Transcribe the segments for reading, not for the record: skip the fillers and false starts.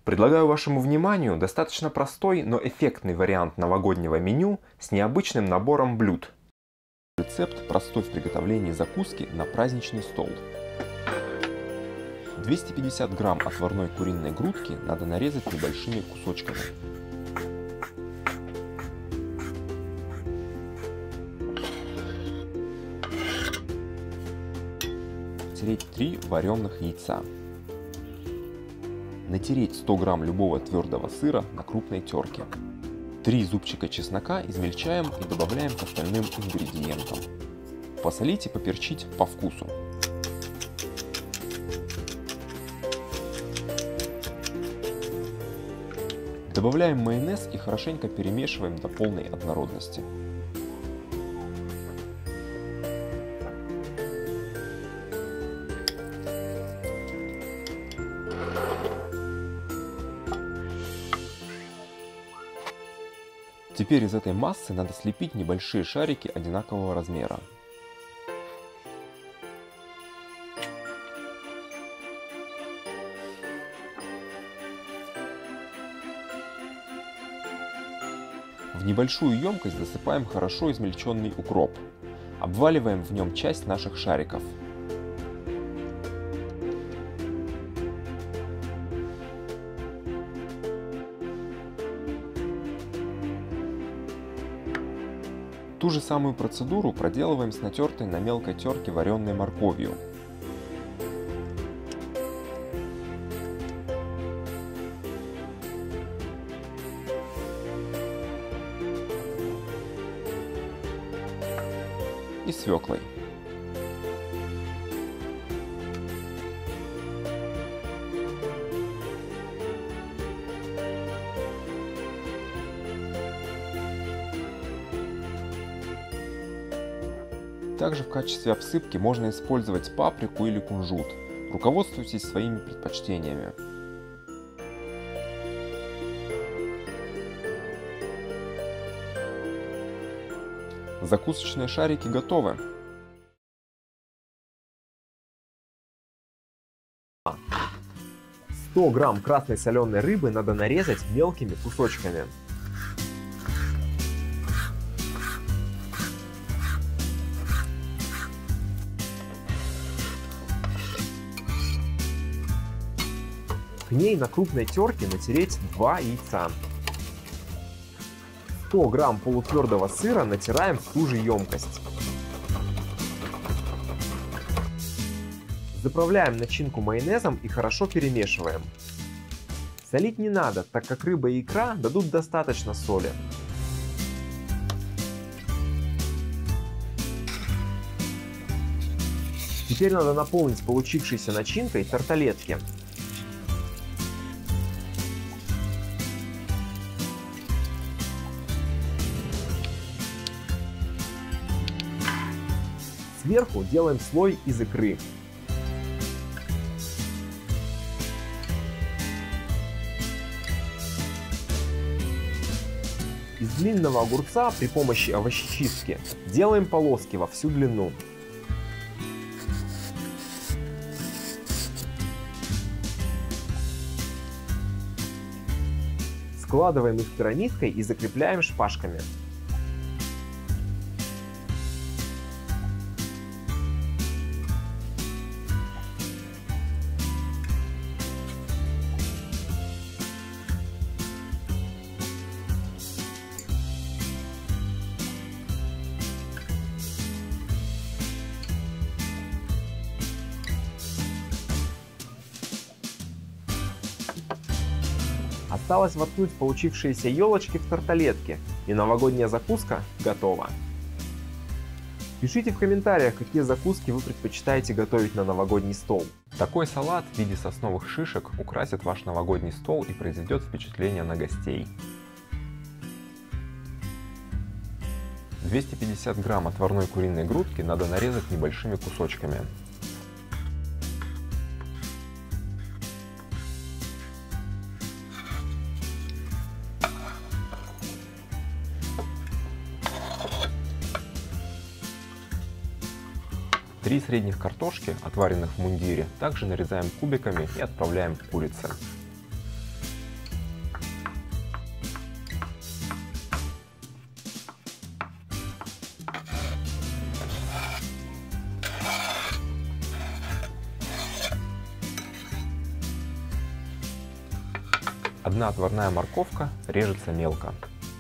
Предлагаю вашему вниманию достаточно простой, но эффектный вариант новогоднего меню с необычным набором блюд. Рецепт простой в приготовлении закуски на праздничный стол. 250 грамм отварной куриной грудки надо нарезать небольшими кусочками. Натереть 3 вареных яйца. Натереть 100 грамм любого твердого сыра на крупной терке. 3 зубчика чеснока измельчаем и добавляем к остальным ингредиентам. Посолить и поперчить по вкусу. Добавляем майонез и хорошенько перемешиваем до полной однородности. Теперь из этой массы надо слепить небольшие шарики одинакового размера. В небольшую емкость засыпаем хорошо измельченный укроп. Обваливаем в нем часть наших шариков. Ту же самую процедуру проделываем с натертой на мелкой терке вареной морковью. И свеклой. Также в качестве обсыпки можно использовать паприку или кунжут. Руководствуйтесь своими предпочтениями. Закусочные шарики готовы. «100 грамм красной соленой рыбы надо нарезать мелкими кусочками. К ней на крупной терке натереть 2 яйца. 100 грамм полутвердого сыра натираем в ту же емкость. Заправляем начинку майонезом и хорошо перемешиваем. Солить не надо, так как рыба и икра дадут достаточно соли. Теперь надо наполнить получившейся начинкой тарталетки. Сверху делаем слой из икры. Из длинного огурца при помощи овощечистки делаем полоски во всю длину. Складываем их пирамидкой и закрепляем шпажками. Осталось воткнуть получившиеся елочки в тарталетки, и новогодняя закуска готова. Пишите в комментариях, какие закуски вы предпочитаете готовить на новогодний стол. Такой салат в виде сосновых шишек украсит ваш новогодний стол и произведет впечатление на гостей. 250 грамм отварной куриной грудки надо нарезать небольшими кусочками. Три средних картошки, отваренных в мундире, также нарезаем кубиками и отправляем к курице. Одна отварная морковка режется мелко.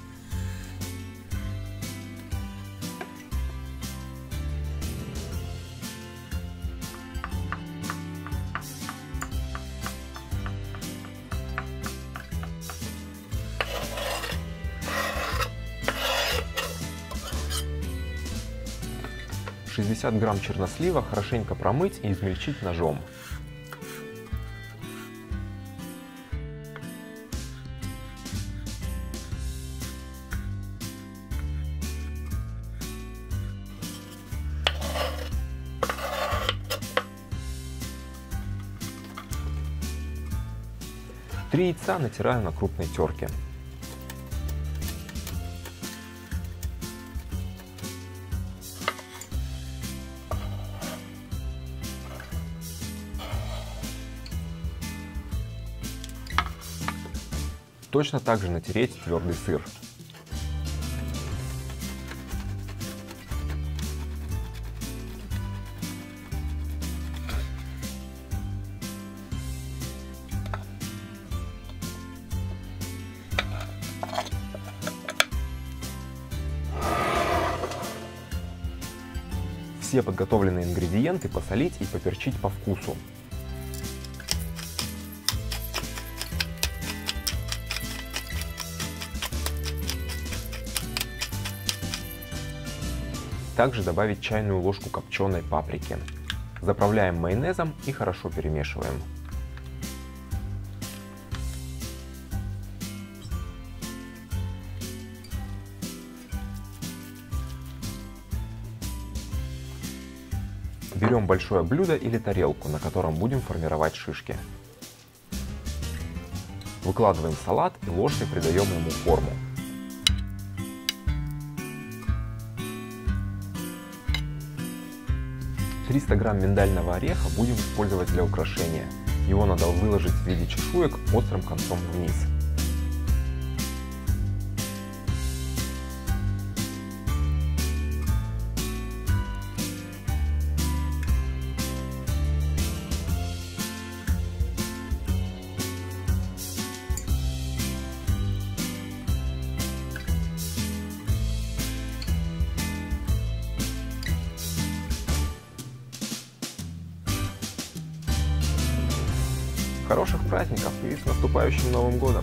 — 60 грамм чернослива хорошенько промыть и измельчить ножом. Три яйца натираю на крупной терке. Точно так же натереть твердый сыр. Все подготовленные ингредиенты посолить и поперчить по вкусу. Также добавить чайную ложку копченой паприки. Заправляем майонезом и хорошо перемешиваем. Берем большое блюдо или тарелку, на котором будем формировать шишки. Выкладываем салат и ложкой придаем ему форму. — 300 грамм миндального ореха будем использовать для украшения. Его надо выложить в виде чешуек острым концом вниз. Хороших праздников и с наступающим Новым годом!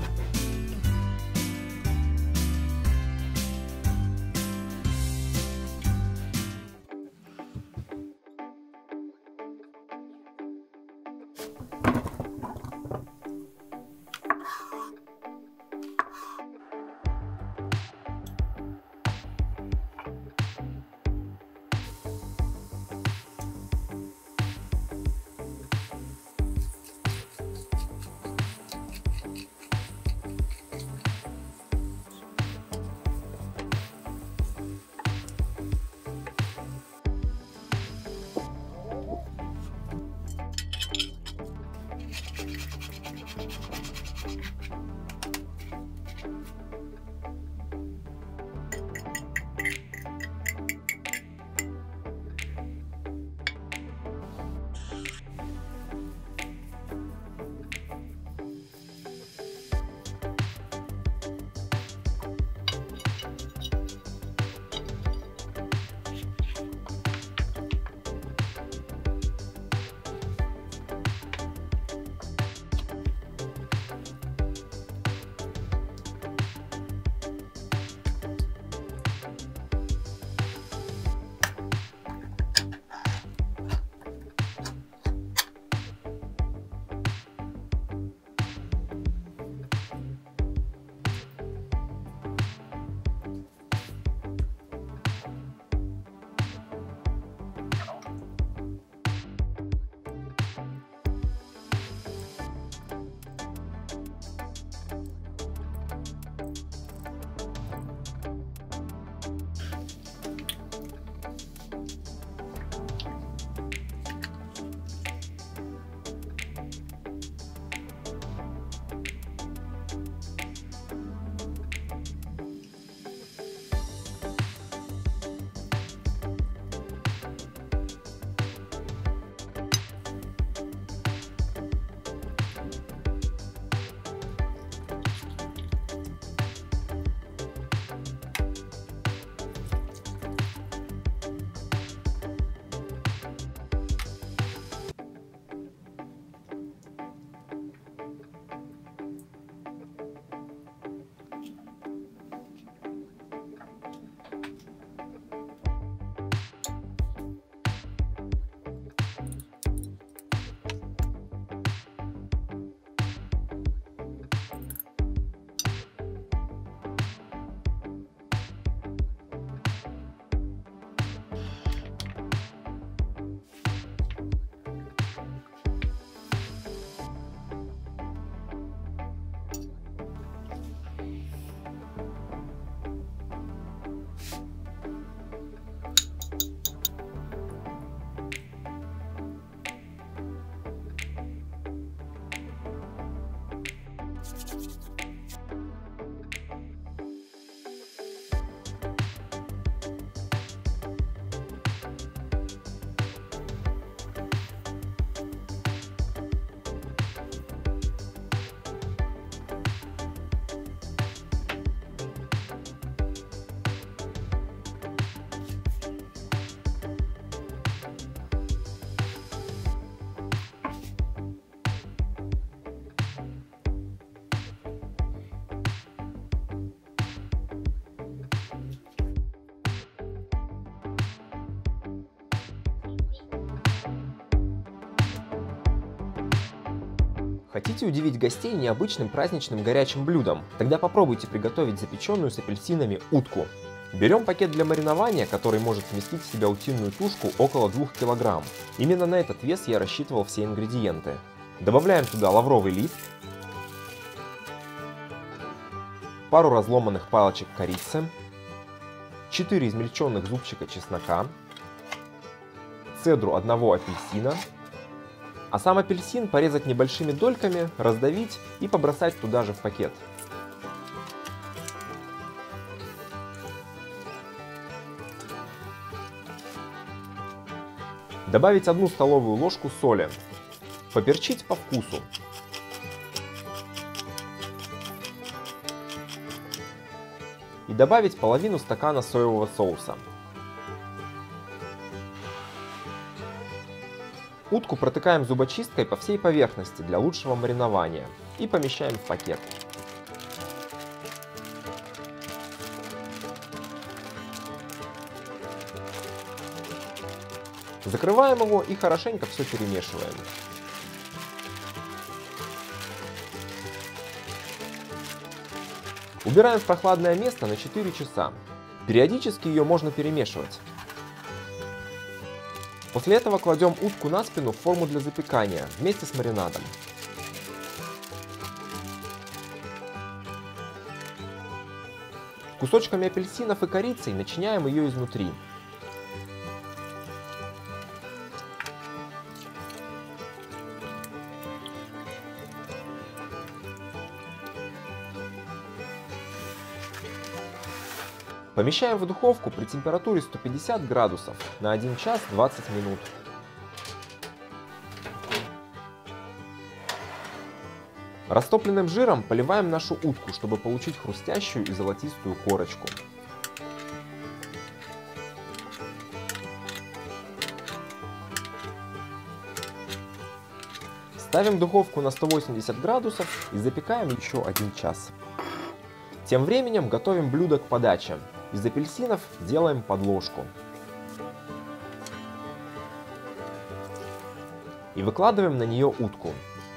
Хотите удивить гостей необычным праздничным горячим блюдом? Тогда попробуйте приготовить запеченную с апельсинами утку. Берем пакет для маринования, который может вместить в себя утиную тушку около 2 кг. Именно на этот вес я рассчитывал все ингредиенты. Добавляем туда лавровый лист, пару разломанных палочек корицы, 4 измельченных зубчика чеснока, цедру одного апельсина, а сам апельсин порезать небольшими дольками, раздавить и побросать туда же в пакет. Добавить 1 столовую ложку соли. Поперчить по вкусу. И добавить половину стакана соевого соуса. Утку протыкаем зубочисткой по всей поверхности для лучшего маринования и помещаем в пакет. Закрываем его и хорошенько все перемешиваем. Убираем в прохладное место на 4 часа. Периодически ее можно перемешивать. После этого кладем утку на спину в форму для запекания вместе с маринадом. Кусочками апельсинов и корицей начиняем ее изнутри. Помещаем в духовку при температуре 150 градусов на 1 час 20 минут. Растопленным жиром поливаем нашу утку, чтобы получить хрустящую и золотистую корочку. Ставим духовку на 180 градусов и запекаем еще 1 час. Тем временем готовим блюдо к подаче. Из апельсинов делаем подложку. И выкладываем на нее утку.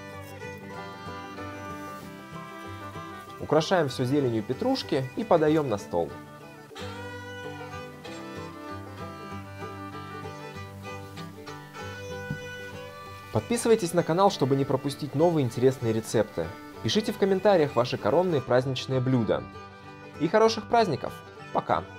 Украшаем все зеленью петрушки и подаем на стол. Подписывайтесь на канал, чтобы не пропустить новые интересные рецепты. Пишите в комментариях ваши коронные праздничные блюда. И хороших праздников! Пока!